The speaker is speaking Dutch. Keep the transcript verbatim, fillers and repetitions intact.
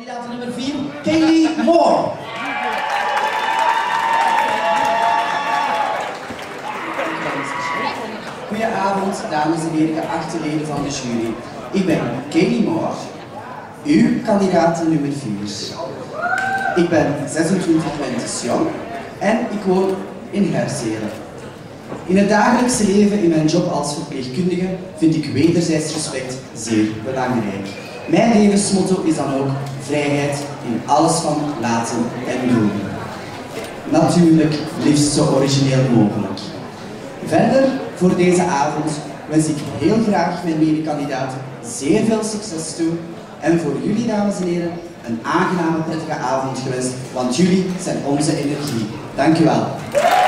Kandidaat nummer vier, Kaylee Moore. Goedenavond, dames en heren, geachte leden van de jury. Ik ben Kaylee Moore, uw kandidaat nummer vier. Ik ben zesentwintig jong en ik woon in Herselen. In het dagelijkse leven in mijn job als verpleegkundige vind ik wederzijds respect zeer belangrijk. Mijn levensmotto is dan ook vrijheid in alles van laten en doen. Natuurlijk liefst zo origineel mogelijk. Verder, voor deze avond wens ik heel graag mijn medekandidaten zeer veel succes toe en voor jullie, dames en heren, een aangename, prettige avond gewenst, want jullie zijn onze energie. Dank u wel.